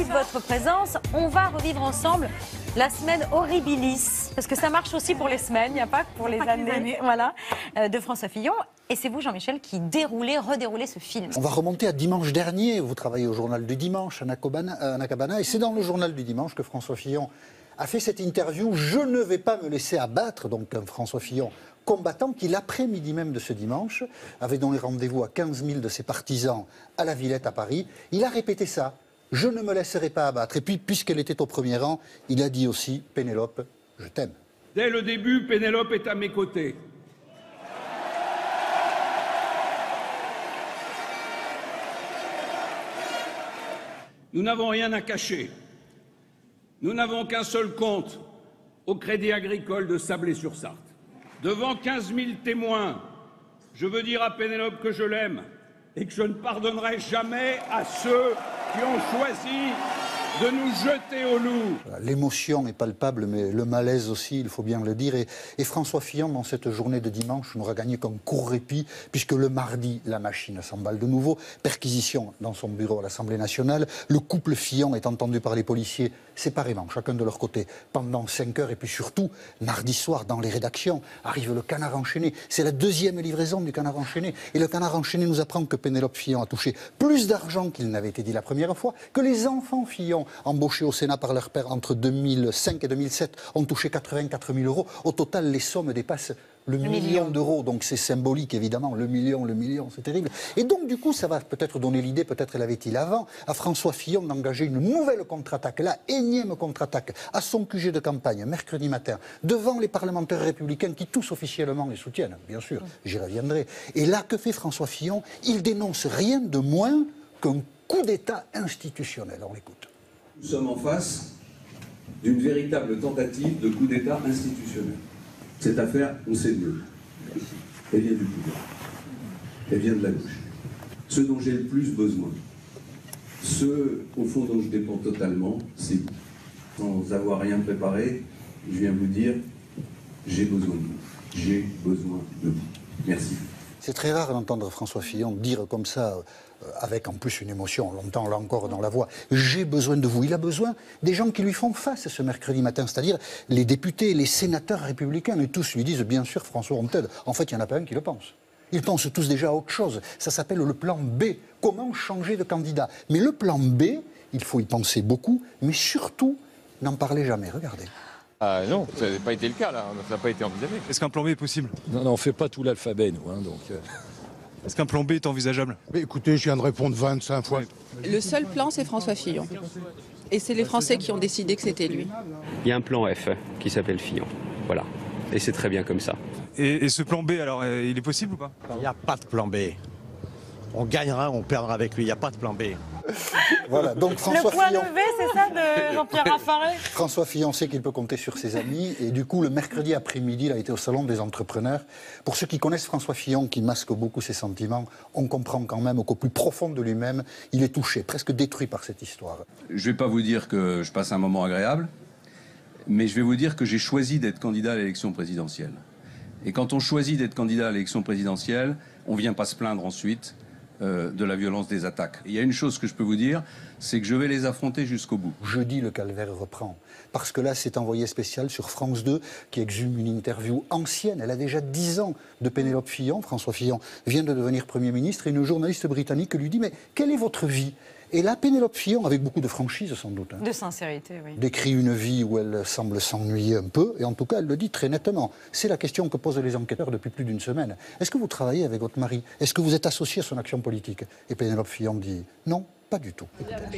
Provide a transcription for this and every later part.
de votre présence. On va revivre ensemble la semaine horribilis, parce que ça marche aussi pour les semaines, il n'y a pas que pour les années. Voilà, de François Fillon. Et c'est vous, Jean-Michel, qui redéroulez ce film. On va remonter à dimanche dernier. Vous travaillez au journal du dimanche, à Nakabana, et c'est dans le journal du dimanche que François Fillon a fait cette interview. Je ne vais pas me laisser abattre, donc un François Fillon combattant qui, l'après-midi même de ce dimanche, avait donné rendez-vous à 15 000 de ses partisans à la Villette à Paris. Il a répété ça. Je ne me laisserai pas abattre. Et puis, puisqu'elle était au premier rang, il a dit aussi, Pénélope, je t'aime. Dès le début, Pénélope est à mes côtés. Nous n'avons rien à cacher. Nous n'avons qu'un seul compte au Crédit Agricole de Sablé-sur-Sarthe. Devant 15 000 témoins, je veux dire à Pénélope que je l'aime et que je ne pardonnerai jamais à ceux qui ont choisi de nous jeter au loup. L'émotion est palpable, mais le malaise aussi, il faut bien le dire. Et François Fillon, dans cette journée de dimanche, n'aura gagné qu'un court répit, puisque le mardi, la machine s'emballe de nouveau. Perquisition dans son bureau à l'Assemblée nationale. Le couple Fillon est entendu par les policiers séparément, chacun de leur côté, pendant 5 heures. Et puis surtout, mardi soir, dans les rédactions, arrive le Canard enchaîné. C'est la deuxième livraison du Canard enchaîné. Et le Canard enchaîné nous apprend que Pénélope Fillon a touché plus d'argent qu'il n'avait été dit la première fois, que les enfants Fillon, embauchés au Sénat par leur père entre 2005 et 2007, ont touché 84 000 euros. Au total, les sommes dépassent le million d'euros. Donc c'est symbolique, évidemment. Le million, c'est terrible. Et donc, du coup, ça va peut-être donner l'idée, peut-être l'avait-il avant, à François Fillon d'engager une nouvelle contre-attaque, la énième contre-attaque, à son QG de campagne, mercredi matin, devant les parlementaires républicains qui tous officiellement les soutiennent, bien sûr, j'y reviendrai. Et là, que fait François Fillon? Il dénonce rien de moins qu'un coup d'État institutionnel. On l'écoute. Nous sommes en face d'une véritable tentative de coup d'État institutionnel. Cette affaire, on sait mieux. Elle vient du pouvoir. Elle vient de la gauche. Ce dont j'ai le plus besoin, ce au fond dont je dépends totalement, c'est vous. Sans avoir rien préparé, je viens vous dire, j'ai besoin de vous. J'ai besoin de vous. Merci. C'est très rare d'entendre François Fillon dire comme ça, avec en plus une émotion, on l'entend là encore dans la voix, j'ai besoin de vous. Il a besoin des gens qui lui font face ce mercredi matin, c'est-à-dire les députés, les sénateurs républicains, et tous lui disent, bien sûr François, on t'aide. En fait, il n'y en a pas un qui le pense. Ils pensent tous déjà à autre chose. Ça s'appelle le plan B. Comment changer de candidat? Mais le plan B, il faut y penser beaucoup, mais surtout, n'en parlez jamais. Regardez. Ah non, ça n'a pas été le cas là, ça n'a pas été envisagé. Est-ce qu'un plan B est possible? Non, on ne fait pas tout l'alphabet, nous. Donc, Est-ce qu'un plan B est envisageable? Mais écoutez, je viens de répondre 25 fois. Le seul plan, c'est François Fillon. Et c'est les Français qui ont décidé que c'était lui. Il y a un plan F qui s'appelle Fillon. Voilà. Et c'est très bien comme ça. Et ce plan B, alors, il est possible ou pas? Il n'y a pas de plan B. On gagnera, on perdra avec lui. Il n'y a pas de plan B. Voilà, donc François Le point Fillon, levé, c'est ça, de Jean-Pierre Raffarin? François Fillon sait qu'il peut compter sur ses amis et du coup le mercredi après-midi il a été au salon des entrepreneurs. Pour ceux qui connaissent François Fillon, qui masque beaucoup ses sentiments, on comprend quand même qu'au plus profond de lui-même, il est touché, presque détruit par cette histoire. Je ne vais pas vous dire que je passe un moment agréable, mais je vais vous dire que j'ai choisi d'être candidat à l'élection présidentielle. Et quand on choisit d'être candidat à l'élection présidentielle, on ne vient pas se plaindre ensuite de la violence des attaques. Il y a une chose que je peux vous dire, c'est que je vais les affronter jusqu'au bout. Jeudi, le calvaire reprend. Parce que là, c'est envoyé spécial sur France 2 qui exhume une interview ancienne. Elle a déjà 10 ans de Pénélope Fillon. François Fillon vient de devenir Premier ministre et une journaliste britannique lui dit « Mais quelle est votre vie ?» Et là, Pénélope Fillon, avec beaucoup de franchise sans doute, De sincérité, oui. décrit une vie où elle semble s'ennuyer un peu, et en tout cas, elle le dit très nettement. C'est la question que posent les enquêteurs depuis plus d'une semaine. Est-ce que vous travaillez avec votre mari? Est-ce que vous êtes associé à son action politique? Et Pénélope Fillon dit non, pas du tout.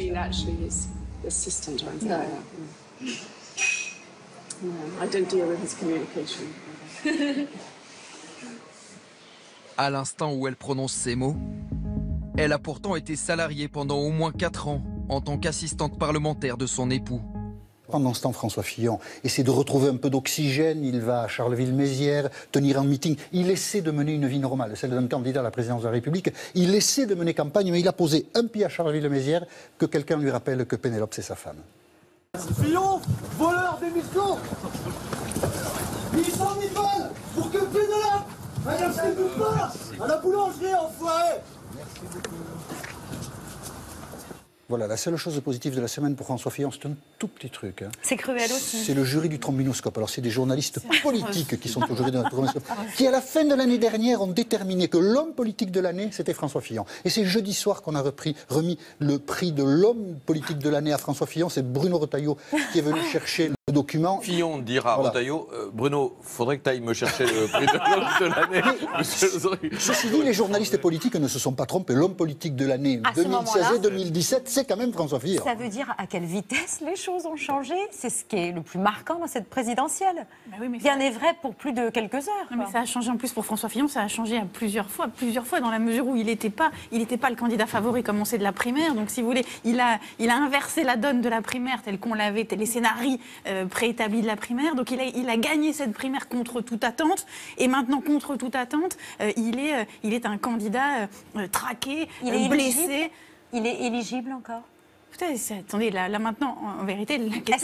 À l'instant où elle prononce ces mots, elle a pourtant été salariée pendant au moins 4 ans en tant qu'assistante parlementaire de son époux. Pendant ce temps, François Fillon essaie de retrouver un peu d'oxygène. Il va à Charleville-Mézières tenir un meeting. Il essaie de mener une vie normale, celle d'un candidat à la présidence de la République. Il essaie de mener campagne, mais il a posé un pied à Charleville-Mézières que quelqu'un lui rappelle que Pénélope, c'est sa femme. Fillon, voleur d'émission, 800 000 balles pour que Pénélope aille acheter du pain à la boulangerie, enfoiré. Voilà, la seule chose positive de la semaine pour François Fillon, c'est un tout petit truc. Hein. C'est cruel aussi. C'est le jury du trombinoscope. Alors, c'est des journalistes politiques qui sont au jury du trombinoscope, qui, à la fin de l'année dernière, ont déterminé que l'homme politique de l'année, c'était François Fillon. Et c'est jeudi soir qu'on a remis le prix de l'homme politique de l'année à François Fillon. C'est Bruno Retailleau qui est venu chercher le document. Fillon dira à Retailleau, Bruno, faudrait que tu ailles me chercher le prix de l'homme de l'année. Ceci dit, les journalistes politiques ne se sont pas trompés. L'homme politique de l'année 2016 et 2017, c'est quand même François Fillon. Ça veut dire à quelle vitesse les choses ont changé. C'est ce qui est le plus marquant dans cette présidentielle. Bien est vrai pour plus de quelques heures. Non, mais ça a changé en plus pour François Fillon, ça a changé à plusieurs fois dans la mesure où il n'était pas le candidat favori comme on sait de la primaire. Donc si vous voulez, il a inversé la donne de la primaire telle qu'on l'avait, les scénarios préétablis de la primaire. Donc il a gagné cette primaire contre toute attente. Et maintenant, contre toute attente, il est un candidat traqué, blessé. Il est éligible encore? Attendez, là maintenant, en vérité, la question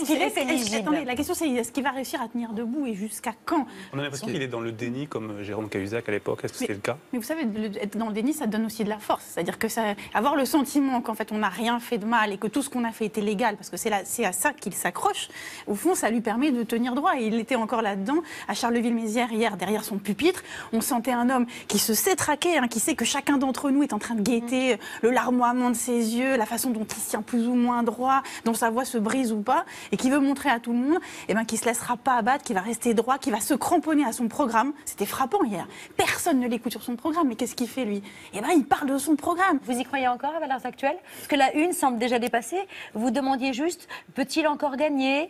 c'est est-ce qu'il va réussir à tenir debout et jusqu'à quand? On a l'impression qu'il est dans le déni, comme Jérôme Cahuzac à l'époque. Est-ce que c'était le cas? Mais vous savez, être dans le déni, ça donne aussi de la force. C'est-à-dire que avoir le sentiment qu'en fait on n'a rien fait de mal et que tout ce qu'on a fait était légal, parce que c'est à ça qu'il s'accroche, au fond, ça lui permet de tenir droit. Et il était encore là-dedans, à Charleville-Mézières, hier, derrière son pupitre. On sentait un homme qui se sait traquer, qui sait que chacun d'entre nous est en train de guetter le larmoiement de ses yeux, la façon dont il tient plus ou moins droit, dont sa voix se brise ou pas, et qui veut montrer à tout le monde qu'il ne se laissera pas abattre, qu'il va rester droit, qu'il va se cramponner à son programme. C'était frappant hier. Personne ne l'écoute sur son programme, mais qu'est-ce qu'il fait lui? Il parle de son programme. Vous y croyez encore à Valeurs Actuelles? Parce que la une semble déjà dépassée. Vous demandiez juste, peut-il encore gagner?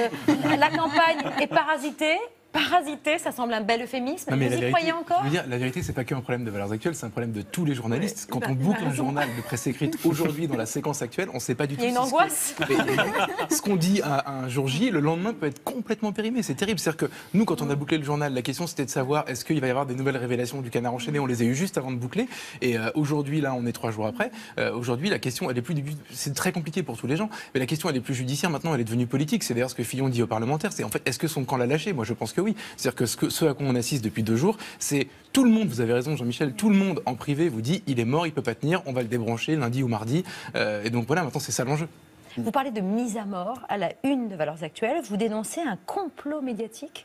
La campagne est parasitée. Parasité, ça semble un bel euphémisme. Vous y croyez encore? Je veux dire, la vérité, c'est pas qu'un problème de Valeurs Actuelles, c'est un problème de tous les journalistes. Quand on boucle un journal de presse écrite aujourd'hui dans la séquence actuelle, on ne sait pas du tout. Il y a une angoisse. Ce qu'on dit à un jour J, le lendemain peut être complètement périmé. C'est terrible. C'est-à-dire que nous, quand on a bouclé le journal, la question c'était de savoir est-ce qu'il va y avoir des nouvelles révélations du Canard enchaîné. On les a eues juste avant de boucler. Et aujourd'hui, là, on est 3 jours après. Aujourd'hui, la question, elle est plus. C'est très compliqué pour tous les gens. Mais la question, elle est plus judiciaire. Maintenant, elle est devenue politique. C'est d'ailleurs ce que Fillon dit aux parlementaires. C'est en fait, est-ce que son camp l'a lâché? Moi, je pense que oui. C'est-à-dire que ce à quoi on assiste depuis 2 jours, c'est tout le monde, vous avez raison Jean-Michel, tout le monde en privé vous dit il est mort, il ne peut pas tenir, on va le débrancher lundi ou mardi. Et donc voilà, maintenant c'est ça l'enjeu. Vous parlez de mise à mort à la une de Valeurs Actuelles, vous dénoncez un complot médiatique?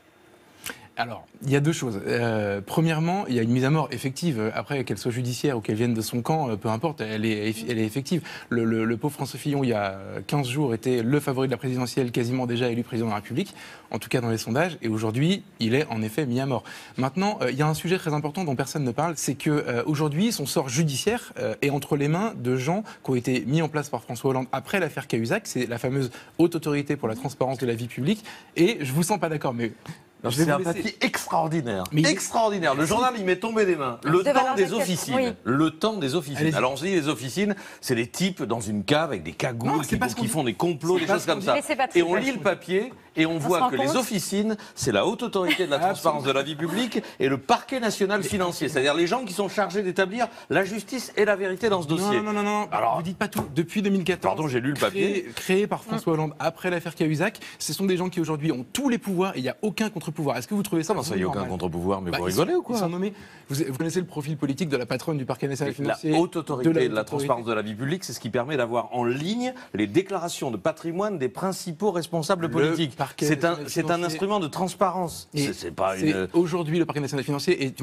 Alors, il y a 2 choses. Premièrement, il y a une mise à mort effective. Après, qu'elle soit judiciaire ou qu'elle vienne de son camp, peu importe, elle est effective. Le pauvre François Fillon, il y a 15 jours, était le favori de la présidentielle, quasiment déjà élu président de la République, en tout cas dans les sondages. Et aujourd'hui, il est en effet mis à mort. Maintenant, il y a un sujet très important dont personne ne parle, c'est qu'aujourd'hui, son sort judiciaire est entre les mains de gens qui ont été mis en place par François Hollande après l'affaire Cahuzac. C'est la fameuse haute autorité pour la transparence de la vie publique. Et je vous sens pas d'accord, mais... C'est un papier extraordinaire. Extraordinaire. Le journal, il m'est tombé des mains. Le temps des officines. Oui. Le temps des officines. Alors on se dit, les officines, c'est des types dans une cave avec des cagoules qui font des complots, des choses comme ça. Et on lit le papier et on voit que les officines, c'est la haute autorité de la transparence de la vie publique et le parquet national financier. C'est-à-dire les gens qui sont chargés d'établir la justice et la vérité dans ce dossier. Non. Alors, vous dites pas tout. Depuis 2014. Pardon, j'ai lu le papier. Créé par François Hollande après l'affaire Cahuzac, ce sont des gens qui aujourd'hui ont tous les pouvoirs et il n'y a aucun contre-pouvoir. Est-ce que vous trouvez ça normal? Il n'y a aucun contre-pouvoir, mais vous rigolez ou quoi? Ils sont nommés. Vous connaissez le profil politique de la patronne du parquet national financier? La haute autorité de la transparence de la vie publique, c'est ce qui permet d'avoir en ligne les déclarations de patrimoine des principaux responsables politiques. C'est un instrument de transparence. Aujourd'hui, le parquet national financier est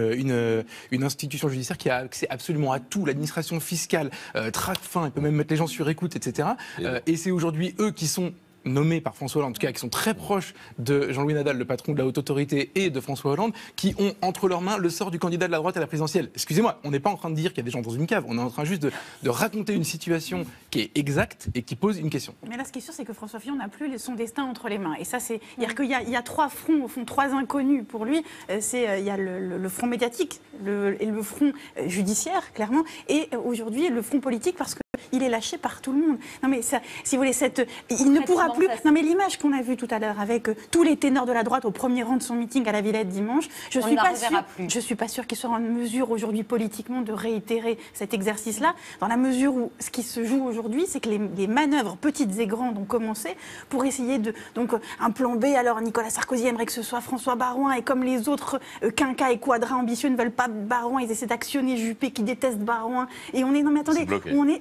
une institution judiciaire qui a accès absolument à tout. L'administration fiscale, Tracfin, il peut même mettre les gens sur écoute, etc. Et c'est aujourd'hui eux qui sont nommés par François Hollande, en tout cas qui sont très proches de Jean-Louis Nadal, le patron de la haute autorité, et de François Hollande, qui ont entre leurs mains le sort du candidat de la droite à la présidentielle. Excusez-moi, on n'est pas en train de dire qu'il y a des gens dans une cave, on est en train juste de raconter une situation qui est exacte et qui pose une question. Mais là, ce qui est sûr, c'est que François Fillon n'a plus son destin entre les mains. Et ça, c'est... Il y a 3 fronts, au fond, 3 inconnus pour lui. Il y a le front médiatique, et le front judiciaire, clairement, et aujourd'hui, le front politique, parce que il est lâché par tout le monde. Non mais ça, si vous voulez, il ne pourra plus. Non mais l'image qu'on a vue tout à l'heure avec tous les ténors de la droite au premier rang de son meeting à la Villette dimanche, je suis pas sûre qu'il soit en mesure aujourd'hui politiquement de réitérer cet exercice-là, dans la mesure où ce qui se joue aujourd'hui, c'est que les manœuvres petites et grandes ont commencé pour essayer donc un plan B. Alors Nicolas Sarkozy aimerait que ce soit François Baroin, et comme les autres quinquas et quadras ambitieux ne veulent pas Baroin, ils essaient d'actionner Juppé qui déteste Baroin. Et on est mais attendez, mais voilà.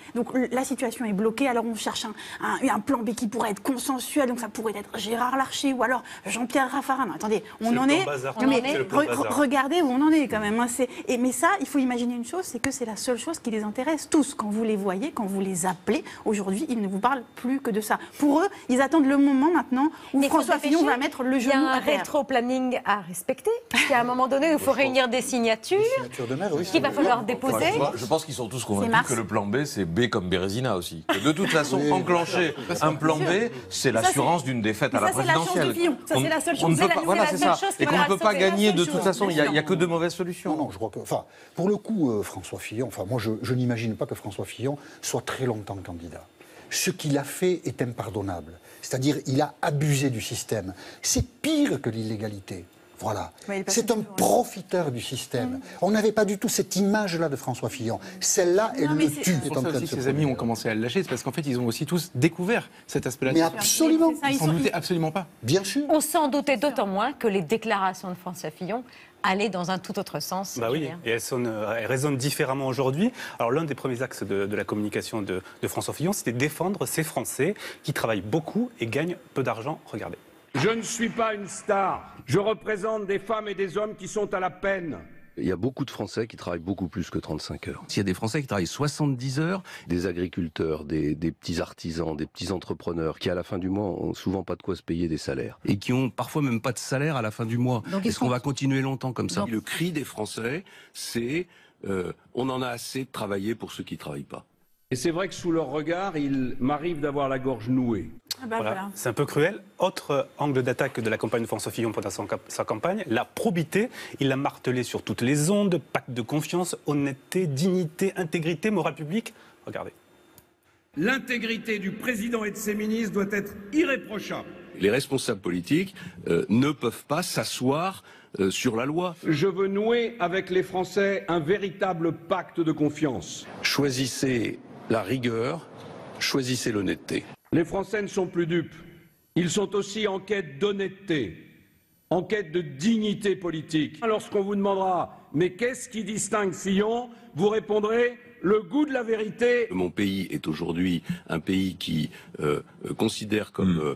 Donc la situation est bloquée, alors on cherche un plan B qui pourrait être consensuel, donc ça pourrait être Gérard Larcher ou alors Jean-Pierre Raffarin. Non, attendez, on en est... Regardez où on en est quand même. Hein. Mais ça, il faut imaginer une chose, c'est que c'est la seule chose qui les intéresse tous. Quand vous les voyez, quand vous les appelez, aujourd'hui, ils ne vous parlent plus que de ça. Pour eux, ils attendent le moment maintenant où François Fillon va mettre le genou à terre. Il y a un rétro-planning à respecter. Parce qu'à un moment donné, il faut réunir des signatures qu'il va falloir déposer. Je pense qu'ils sont tous convaincus que le plan B, c'est B comme Bérésina aussi. Que de toute façon, enclencher un plan B, c'est l'assurance d'une défaite à la présidentielle. Ça, c'est la seule chose. Voilà, c'est ça. Et qu'on ne peut pas gagner de toute façon. Il n'y a que de mauvaises solutions. Non, je crois que... Enfin, pour le coup, François Fillon, moi, je n'imagine pas que François Fillon soit très longtemps candidat. Ce qu'il a fait est impardonnable. C'est-à-dire, il a abusé du système. C'est pire que l'illégalité. Voilà. C'est un profiteur du système. On n'avait pas du tout cette image-là de François Fillon. Celle-là, elle le tue. C'est pour ça aussi que ses amis ont commencé à le lâcher, c'est parce qu'en fait, ils ont aussi tous découvert cet aspect-là. Mais absolument. Ils s'en doutaient absolument pas. Bien sûr. On s'en doutait d'autant moins que les déclarations de François Fillon aller dans un tout autre sens. Bah oui, et elles résonnent différemment aujourd'hui. Alors l'un des premiers axes de la communication de François Fillon, c'était défendre ces Français qui travaillent beaucoup et gagnent peu d'argent. Regardez. Je ne suis pas une star. Je représente des femmes et des hommes qui sont à la peine. Il y a beaucoup de Français qui travaillent beaucoup plus que 35 heures. S'il y a des Français qui travaillent 70 heures, des agriculteurs, des petits artisans, des petits entrepreneurs qui à la fin du mois ont souvent pas de quoi se payer des salaires. Et qui ont parfois même pas de salaire à la fin du mois. Est-ce qu'on va continuer longtemps comme ça? Le cri des Français, c'est on en a assez de travailler pour ceux qui travaillent pas. Et c'est vrai que sous leur regard, il m'arrive d'avoir la gorge nouée. Voilà. C'est un peu cruel. Autre angle d'attaque de la campagne de François Fillon pendant sa campagne, la probité. Il l'a martelé sur toutes les ondes, pacte de confiance, honnêteté, dignité, intégrité, morale publique. Regardez. L'intégrité du président et de ses ministres doit être irréprochable. Les responsables politiques ne peuvent pas s'asseoir sur la loi. Je veux nouer avec les Français un véritable pacte de confiance. Choisissez la rigueur, choisissez l'honnêteté. Les Français ne sont plus dupes. Ils sont aussi en quête d'honnêteté, en quête de dignité politique. Lorsqu'on vous demandera « mais qu'est-ce qui distingue Fillon ?», vous répondrez « le goût de la vérité ». Mon pays est aujourd'hui un pays qui considère comme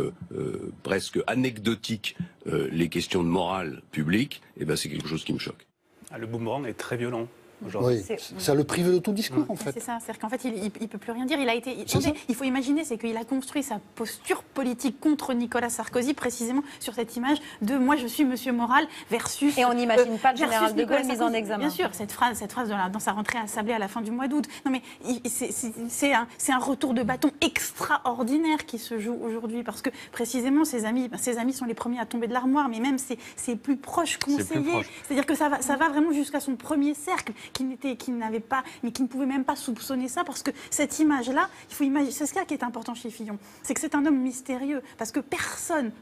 presque anecdotique les questions de morale publique. Et ben c'est quelque chose qui me choque. Le boomerang est très violent. Oui, ça le prive de tout discours en fait. C'est ça, c'est-à-dire qu'en fait il ne peut plus rien dire. Il faut imaginer, c'est qu'il a construit sa posture politique contre Nicolas Sarkozy précisément sur cette image de moi je suis Monsieur Moral versus. Et on n'imagine pas le général de Gaulle mis en examen. Bien sûr, cette phrase dans sa rentrée à Sablé à la fin du mois d'août. Non mais c'est un retour de bâton extraordinaire qui se joue aujourd'hui parce que précisément ses amis sont les premiers à tomber de l'armoire, mais même ses plus proches conseillers. C'est-à-dire que ça va vraiment jusqu'à son premier cercle. Qui n'avait pas, mais qui ne pouvait même pas soupçonner ça, parce que cette image-là, il faut imaginer, c'est ça qui est important chez Fillon, c'est que c'est un homme mystérieux, parce que personne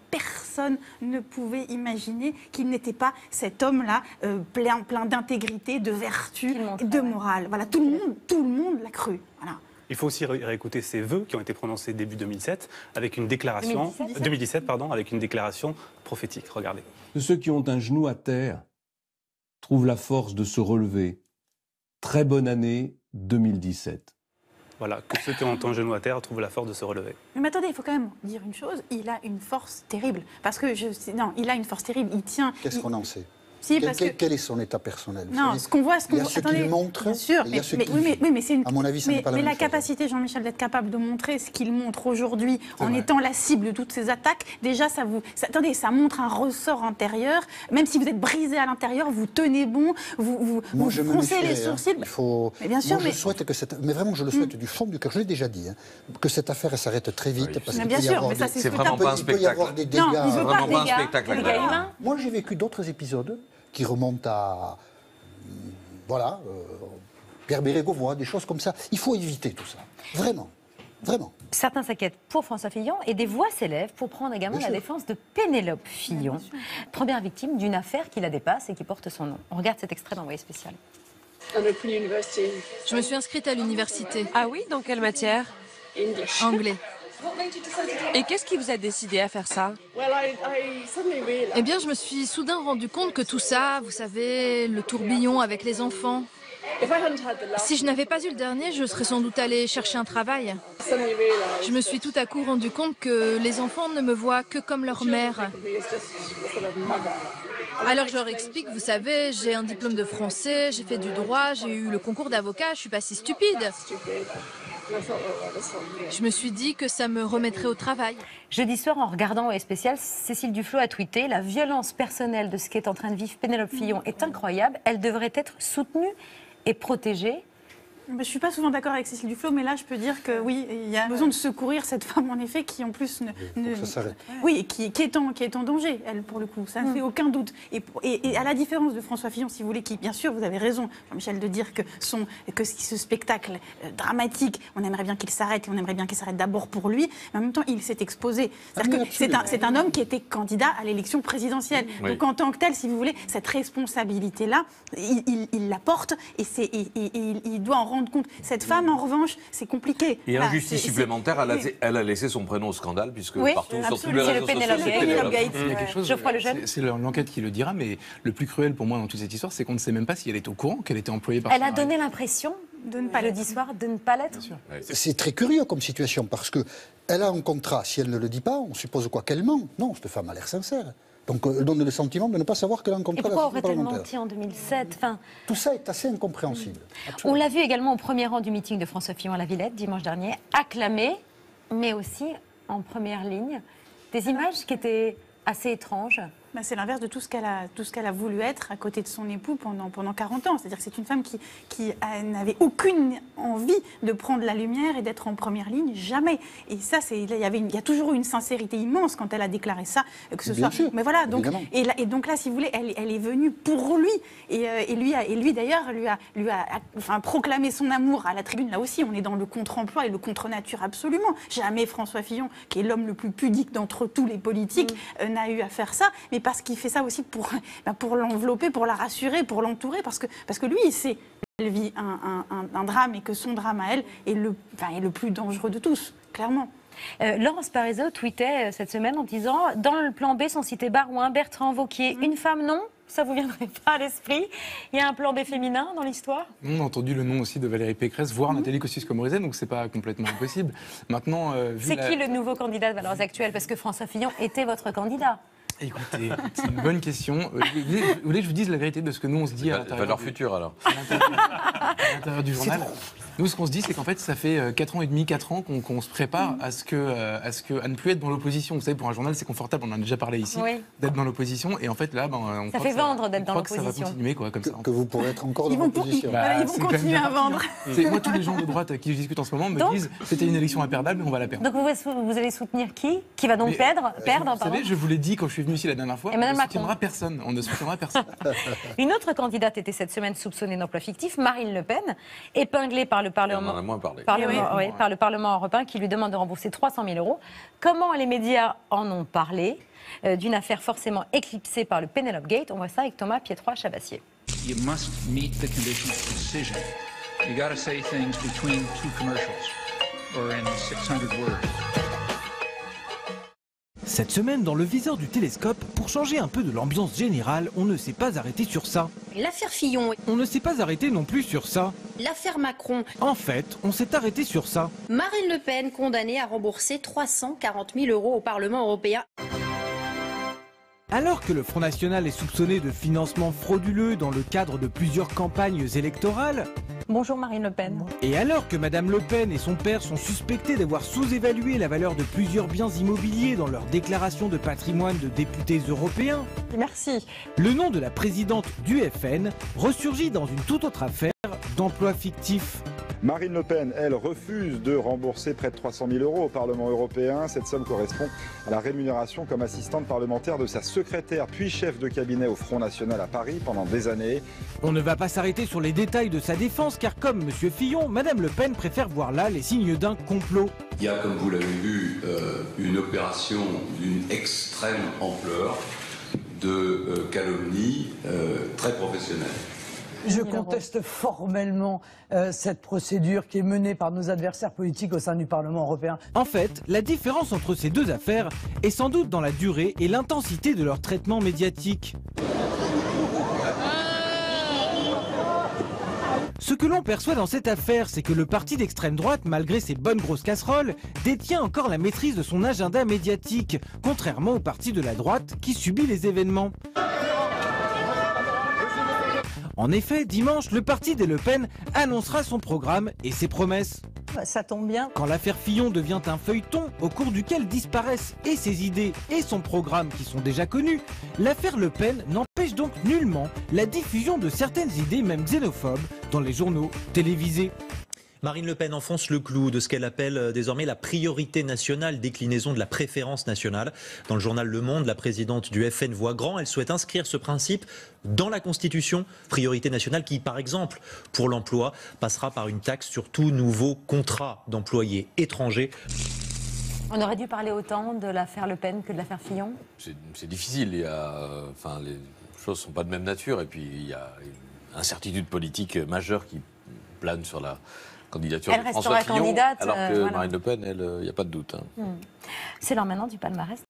ne pouvait imaginer qu'il n'était pas cet homme-là plein d'intégrité, de vertu, de morale. Voilà, tout le monde l'a cru. Voilà. Il faut aussi réécouter ses vœux qui ont été prononcés début 2007 avec une déclaration 2017 avec une déclaration prophétique. Regardez. Que ceux qui ont un genou à terre trouvent la force de se relever. Très bonne année 2017. Voilà, que ceux qui ont un genou à terre trouvent la force de se relever. Mais attendez, il faut quand même dire une chose, il a une force terrible. Parce que, il a une force terrible, il tient... Qu'est-ce qu'on en sait? Quel est son état personnel? Non, ce qu'on voit, il y a ce qu'il montre, bien sûr, il y a ce qu'il vit. Mais c'est une... À mon avis, ça n'est pas la même la chose. capacité, Jean-Michel, d'être capable de montrer ce qu'il montre aujourd'hui en étant la cible de toutes ces attaques, déjà, ça montre un ressort intérieur. Même si vous êtes brisé à l'intérieur, vous tenez bon, vous froncez les sourcils. Mais bien sûr, je souhaite que mais vraiment, je le souhaite du fond du cœur. Je l'ai déjà dit, que cette affaire s'arrête très vite. Parce bien sûr, mais ça, c'est vraiment pas un spectacle. Il peut y avoir des dégâts. Non, c'est vraiment pas un spectacle. Moi, j'ai vécu d'autres épisodes qui remontent à, Pierre Bérégovoy, des choses comme ça. Il faut éviter tout ça. Vraiment. Vraiment. Certains s'inquiètent pour François Fillon et des voix s'élèvent pour prendre également la défense de Pénélope Fillon, première victime d'une affaire qui la dépasse et qui porte son nom. On regarde cet extrait d'Envoyé spécial. Je me suis inscrite à l'université. Ah oui, dans quelle matière? Anglais. Et qu'est-ce qui vous a décidé à faire ça? Eh bien, je me suis soudain rendu compte que tout ça, vous savez, le tourbillon avec les enfants, Si je n'avais pas eu le dernier, je serais sans doute allée chercher un travail. Je me suis tout à coup rendu compte que les enfants ne me voient que comme leur mère. Alors je leur explique, vous savez, j'ai un diplôme de français, j'ai fait du droit, j'ai eu le concours d'avocat, je suis pas si stupide. Je me suis dit que ça me remettrait au travail. Jeudi soir, en regardant OE Spécial, Cécile Duflot a tweeté « La violence personnelle de ce qu'est en train de vivre Pénélope Fillon est incroyable. Elle devrait être soutenue et protégée. » Je ne suis pas souvent d'accord avec Cécile Duflot, mais là, je peux dire que oui, il y a besoin de secourir cette femme, en effet, qui en plus oui, qui est en danger, elle, pour le coup. Ça ne fait aucun doute. Et à la différence de François Fillon, si vous voulez, qui, bien sûr, vous avez raison, Jean-Michel, de dire que ce spectacle dramatique, on aimerait bien qu'il s'arrête, et on aimerait bien qu'il s'arrête d'abord pour lui, mais en même temps, il s'est exposé. C'est un homme qui était candidat à l'élection présidentielle. Oui. Donc, en tant que tel, si vous voulez, cette responsabilité-là, il la porte, et il doit en rendre compte. Cette femme, en revanche, c'est compliqué. Et injustice supplémentaire, elle a laissé son prénom au scandale, puisque partout, sur tous les réseaux sociaux, c'est Pénélope Gate. Il y a quelque chose, c'est l'enquête qui le dira, mais le plus cruel pour moi dans toute cette histoire, c'est qu'on ne sait même pas si elle est au courant qu'elle était employée par son mari. Elle a donné l'impression, de ne pas le dire soir, de ne pas l'être. C'est très curieux comme situation, parce qu'elle a un contrat. Si elle ne le dit pas, on suppose quoi? Qu'elle ment? Non, cette femme a l'air sincère. Donc elle donne le sentiment de ne pas savoir qu'elle a un contrat. Et pourquoi aurait-elle menti en 2007? Tout ça est assez incompréhensible. On l'a vu également au premier rang du meeting de François Fillon à la Villette dimanche dernier, acclamé, mais aussi en première ligne. Des images qui étaient assez étranges. C'est l'inverse de tout ce qu'elle a voulu être à côté de son époux pendant 40 ans. C'est-à-dire que c'est une femme qui n'avait aucune envie de prendre la lumière et d'être en première ligne, jamais. Et ça, il y a toujours eu une sincérité immense quand elle a déclaré ça, que ce soit. Sûr, mais voilà, donc, et donc là, si vous voulez, elle est venue pour lui. Et lui d'ailleurs, lui a proclamé son amour à la tribune. Là aussi, on est dans le contre-emploi et le contre-nature absolument. Jamais François Fillon, qui est l'homme le plus pudique d'entre tous les politiques, n'a eu à faire ça. Mais parce qu'il fait ça aussi pour l'envelopper, pour la rassurer, pour l'entourer, parce que lui, il sait qu'elle vit un drame et que son drame à elle est le plus dangereux de tous, clairement. Laurence Parisot tweetait cette semaine en disant « Dans le plan B sont cités Barouin, Bertrand, Wauquiez, une femme non ?» Ça vous viendrait pas à l'esprit? Il y a un plan B féminin dans l'histoire? On a entendu le nom aussi de Valérie Pécresse, voire Nathalie Kosciusko-Morizet, donc c'est pas complètement impossible. Maintenant, c'est qui le nouveau candidat de Valeurs Actuelles? Parce que François Fillon était votre candidat. Écoutez, c'est une bonne question. Vous voulez que je vous dise la vérité de ce que nous on se dit à l'intérieur Valeurs futures alors. À l'intérieur du journal. Nous, ce qu'on se dit, c'est qu'en fait, ça fait 4 ans et demi, 4 ans qu'on se prépare à ne plus être dans l'opposition. Vous savez, pour un journal, c'est confortable, on en a déjà parlé ici, d'être dans l'opposition. Et en fait, là, on ça fait vendre d'être dans l'opposition. Ça va continuer, quoi, comme ça. Que vous pourrez être encore dans l'opposition. Ils vont continuer à vendre. Moi, tous les gens de droite avec qui je discute en ce moment me disent c'était une élection imperdable, mais on va la perdre. Donc vous allez soutenir qui va donc perdre? Vous savez, je vous l'ai dit quand je suis venu ici la dernière fois, on ne soutiendra personne. On ne soutiendra personne. Une autre candidate était cette semaine soupçonnée d'emploi fictif, Marine Le Pen, épinglée par le Parlement. On en a moins parlé. Par le Parlement européen qui lui demande de rembourser 300 000 €. Comment les médias en ont parlé d'une affaire forcément éclipsée par le Pénélope Gate? On voit ça avec Thomas Piétrois-Chabassier. You must meet the conditions of decision. You got to say things between two commercials or in 600 words. Cette semaine, dans le viseur du télescope, pour changer un peu de l'ambiance générale, on ne s'est pas arrêté sur ça. L'affaire Fillon. On ne s'est pas arrêté non plus sur ça. L'affaire Macron. En fait, on s'est arrêté sur ça. Marine Le Pen condamnée à rembourser 340 000 € au Parlement européen. Alors que le Front National est soupçonné de financement frauduleux dans le cadre de plusieurs campagnes électorales... Bonjour Marine Le Pen. Et alors que Madame Le Pen et son père sont suspectés d'avoir sous-évalué la valeur de plusieurs biens immobiliers dans leur déclaration de patrimoine de députés européens... Merci. Le nom de la présidente du FN ressurgit dans une toute autre affaire d'emploi fictif. Marine Le Pen, elle, refuse de rembourser près de 300 000 € au Parlement européen. Cette somme correspond à la rémunération comme assistante parlementaire de sa secrétaire puis chef de cabinet au Front National à Paris pendant des années. On ne va pas s'arrêter sur les détails de sa défense car comme M. Fillon, Mme Le Pen préfère voir là les signes d'un complot. Il y a, comme vous l'avez vu, une opération d'une extrême ampleur de calomnie très professionnelle. Je conteste formellement cette procédure qui est menée par nos adversaires politiques au sein du Parlement européen. En fait, la différence entre ces deux affaires est sans doute dans la durée et l'intensité de leur traitement médiatique. Ce que l'on perçoit dans cette affaire, c'est que le parti d'extrême droite, malgré ses bonnes grosses casseroles, détient encore la maîtrise de son agenda médiatique, contrairement au parti de la droite qui subit les événements. En effet, dimanche, le parti des Le Pen annoncera son programme et ses promesses. Ça tombe bien. Quand l'affaire Fillon devient un feuilleton au cours duquel disparaissent et ses idées et son programme qui sont déjà connus, l'affaire Le Pen n'empêche donc nullement la diffusion de certaines idées même xénophobes dans les journaux télévisés. Marine Le Pen enfonce le clou de ce qu'elle appelle désormais la priorité nationale, déclinaison de la préférence nationale. Dans le journal Le Monde, la présidente du FN voit grand. Elle souhaite inscrire ce principe dans la Constitution. Priorité nationale qui, par exemple, pour l'emploi, passera par une taxe sur tout nouveau contrat d'employés étrangers. On aurait dû parler autant de l'affaire Le Pen que de l'affaire Fillon. C'est difficile. Les choses ne sont pas de même nature. Et puis, il y a une incertitude politique majeure qui plane sur la candidature de François Fillon, candidate, alors que Marine Le Pen, il n'y a pas de doute. C'est l'heure maintenant du palmarès.